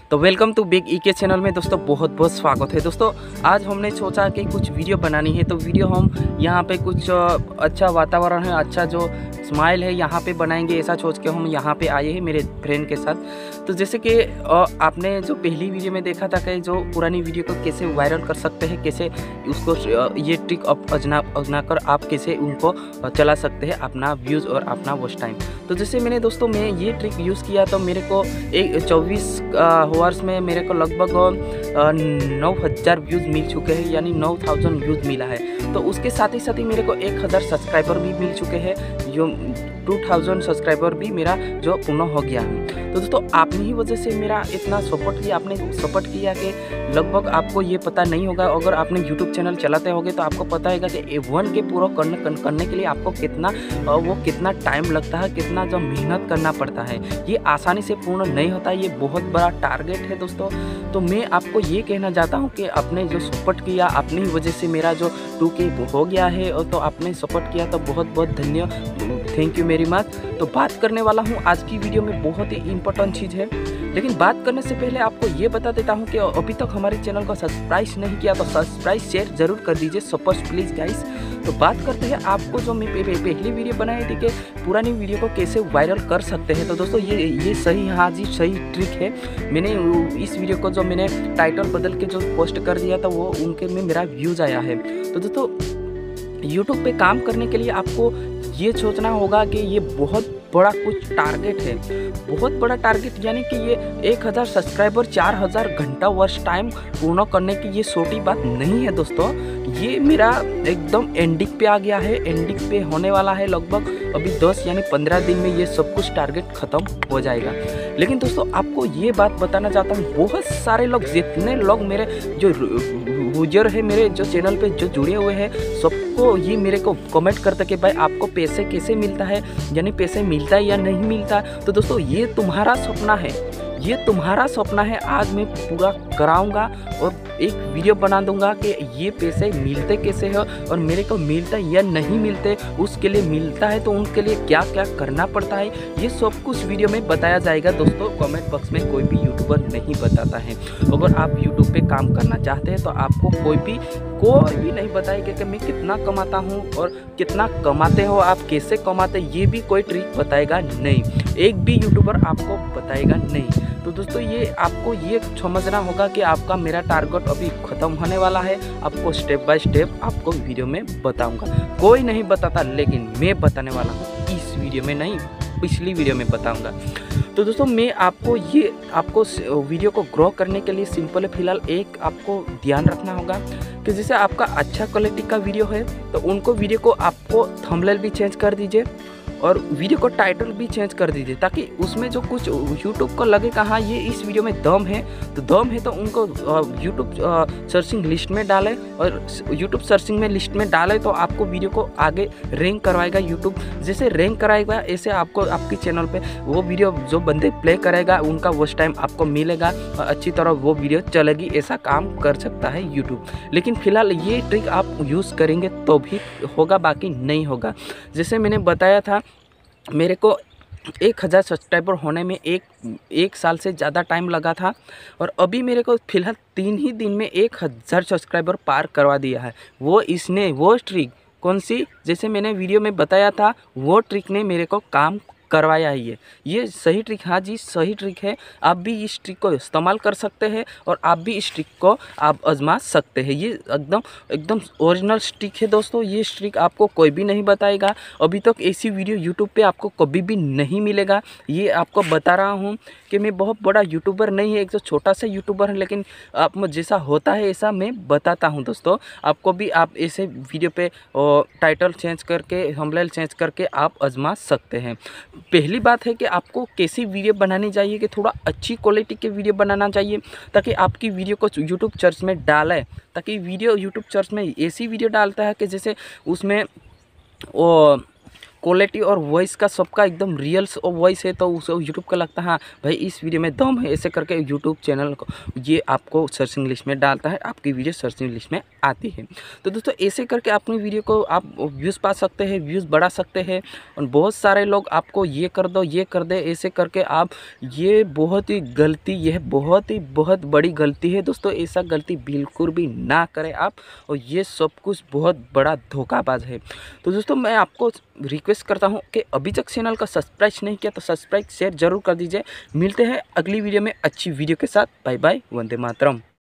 तो welcome to big ईके channel में दोस्तों बहुत बहुत स्वागत है। दोस्तों आज हमने सोचा कि कुछ वीडियो बनानी है, तो वीडियो हम यहाँ पे कुछ अच्छा वातावरण है, अच्छा जो स्माइल है यहाँ पे बनाएंगे, ऐसा सोच के हम यहाँ पे आए हैं मेरे फ्रेंड के साथ। तो जैसे कि आपने जो पहली वीडियो में देखा था कि जो पुरानी वीडियो को कैसे वायरल कर सकते हैं, कैसे उसको ये ट्रिक अपना कर आप कैसे उनको चला सकते हैं अपना व्यूज़ और अपना वॉच टाइम। तो जैसे मैंने दोस्तों मैं ये ट्रिक यूज़ किया तो मेरे को 24 आवर्स में मेरे को लगभग 9000 व्यूज़ मिल चुके हैं, यानी 9000 व्यूज़ मिला है। तो उसके साथ ही मेरे को 1000 सब्सक्राइबर भी मिल चुके हैं, जो 2000 सब्सक्राइबर भी मेरा जो पूर्ण हो गया है। तो दोस्तों आपने ही वजह से मेरा इतना सपोर्ट किया, आपने सपोर्ट किया कि लगभग आपको ये पता नहीं होगा, अगर आपने यूट्यूब चैनल चलाते होगे तो आपको पता होगा कि 1K पूरा करने के लिए आपको कितना टाइम लगता है, कितना जो मेहनत करना पड़ता है। ये आसानी से पूर्ण नहीं होता, ये बहुत बड़ा टारगेट है दोस्तों। तो मैं आपको ये कहना चाहता हूँ कि आपने जो सपोर्ट किया, अपनी ही वजह से मेरा जो 2K हो गया है, और तो आपने सपोर्ट किया तो बहुत बहुत थैंक यू मेरी मच। तो बात करने वाला हूँ आज की वीडियो में बहुत ही इम्पोर्टेंट चीज़ है, लेकिन बात करने से पहले आपको ये बता देता हूँ कि अभी तक हमारे चैनल को सब्सक्राइब नहीं किया तो सब्सक्राइब शेयर जरूर कर दीजिए, सपोर्ट प्लीज़ गाइस। तो बात करते हैं आपको जो मैं पहली वीडियो बनाई थी कि पुरानी वीडियो को कैसे वायरल कर सकते हैं। तो दोस्तों ये सही, हाँ जी सही ट्रिक है। मैंने इस वीडियो को जो मैंने टाइटल बदल के जो पोस्ट कर दिया था वो उनके में मेरा व्यूज़ आया है। तो दोस्तों यूट्यूब पे काम करने के लिए आपको ये सोचना होगा कि ये बहुत बड़ा कुछ टारगेट है, बहुत बड़ा टारगेट, यानी कि ये 1000 सब्सक्राइबर 4000 घंटा वॉच टाइम पूर्ण करने की ये छोटी बात नहीं है दोस्तों। ये मेरा एकदम एंडिंग पे आ गया है, एंडिंग पे होने वाला है, लगभग अभी 10 यानी 15 दिन में ये सब कुछ टारगेट ख़त्म हो जाएगा। लेकिन दोस्तों आपको ये बात बताना चाहता हूँ, बहुत सारे लोग, जितने लोग मेरे जो यूजर है मेरे जो चैनल पे जो जुड़े हुए हैं, सबको ये मेरे को कमेंट करते कि भाई आपको पैसे कैसे मिलता है, यानी पैसे मिलता है या नहीं मिलता। तो दोस्तों ये तुम्हारा सपना है, ये तुम्हारा सपना है। आज मैं पूरा कराऊंगा और एक वीडियो बना दूंगा कि ये पैसे मिलते कैसे हैं और मेरे को मिलता है या नहीं मिलते, उसके लिए मिलता है तो उनके लिए क्या क्या करना पड़ता है, ये सब कुछ वीडियो में बताया जाएगा दोस्तों। कमेंट बॉक्स में कोई भी यूट्यूबर नहीं बताता है। अगर आप यूट्यूब पे काम करना चाहते हैं तो आपको कोई भी नहीं बताएगा कि मैं कितना कमाता हूँ और कितना कमाते हो आप, कैसे कमाते, ये भी कोई ट्रिक बताएगा नहीं, एक भी यूट्यूबर आपको बताएगा नहीं। तो दोस्तों ये आपको ये समझना होगा कि आपका मेरा टारगेट अभी ख़त्म होने वाला है। आपको स्टेप बाय स्टेप आपको वीडियो में बताऊंगा, कोई नहीं बताता लेकिन मैं बताने वाला हूँ, इस वीडियो में नहीं पिछली वीडियो में बताऊंगा। तो दोस्तों मैं आपको वीडियो को ग्रो करने के लिए सिंपल है, फिलहाल एक आपको ध्यान रखना होगा कि जैसे आपका अच्छा क्वालिटी का वीडियो है तो उनको वीडियो को आपको थंबनेल भी चेंज कर दीजिए और वीडियो को टाइटल भी चेंज कर दीजिए, ताकि उसमें जो कुछ यूट्यूब को लगे कहाँ ये इस वीडियो में दम है, तो उनको यूट्यूब सर्चिंग लिस्ट में डालें, और यूट्यूब सर्चिंग में लिस्ट में डालें तो आपको वीडियो को आगे रैंक करवाएगा यूट्यूब। जैसे रैंक कराएगा ऐसे आपको आपके चैनल पे वो वीडियो जो बंदे प्ले करेगा उनका वॉच टाइम आपको मिलेगा और अच्छी तरह वो वीडियो चलेगी, ऐसा काम कर सकता है यूट्यूब। लेकिन फिलहाल ये ट्रिक आप यूज़ करेंगे तो भी होगा, बाकी नहीं होगा। जैसे मैंने बताया था मेरे को 1000 सब्सक्राइबर होने में एक साल से ज़्यादा टाइम लगा था, और अभी मेरे को फिलहाल 3 ही दिन में 1000 सब्सक्राइबर पार करवा दिया है। वो ट्रिक कौन सी, जैसे मैंने वीडियो में बताया था, वो ट्रिक ने मेरे को काम करवाया है। ये सही ट्रिक, हाँ जी सही ट्रिक है। आप भी इस ट्रिक को इस्तेमाल कर सकते हैं और आप भी इस ट्रिक को आप आजमा सकते हैं। ये एकदम ओरिजिनल ट्रिक है दोस्तों, ये ट्रिक आपको कोई भी नहीं बताएगा। अभी तक ऐसी वीडियो यूट्यूब पे आपको कभी भी नहीं मिलेगा। ये आपको बता रहा हूँ कि मैं बहुत बड़ा यूट्यूबर नहीं है, एक तो छोटा सा यूट्यूबर है, लेकिन आप जैसा होता है ऐसा मैं बताता हूँ दोस्तों। आपको भी आप ऐसे वीडियो पे टाइटल चेंज करके, थंबनेल चेंज करके आप आजमा सकते हैं। पहली बात है कि आपको कैसी वीडियो बनानी चाहिए, कि थोड़ा अच्छी क्वालिटी के वीडियो बनाना चाहिए, ताकि आपकी वीडियो को यूट्यूब सर्च में डालें, ताकि वीडियो यूट्यूब सर्च में ऐसी वीडियो डालता है कि जैसे उसमें क्वालिटी और वॉइस का सबका एकदम रियल्स और वॉइस है, तो उसे यूट्यूब का लगता है हाँ भाई इस वीडियो में दम है, ऐसे करके यूट्यूब चैनल को ये आपको सर्चिंग लिस्ट में डालता है, आपकी वीडियो सर्चिंग लिस्ट में आती है। तो दोस्तों ऐसे करके अपनी वीडियो को आप व्यूज़ पा सकते हैं, व्यूज़ बढ़ा सकते हैं। और बहुत सारे लोग आपको ये कर दो ये कर दे ऐसे करके आप, ये बहुत ही गलती, यह बहुत बड़ी गलती है दोस्तों। ऐसा गलती बिल्कुल भी ना करें आप, और ये सब कुछ बहुत बड़ा धोखाबाज है। तो दोस्तों मैं आपको रिक्वेस्ट करता हूँ कि अभी तक चैनल का सब्सक्राइब नहीं किया तो सब्सक्राइब शेयर जरूर कर दीजिए। मिलते हैं अगली वीडियो में अच्छी वीडियो के साथ। बाय बाय, वंदे मातरम।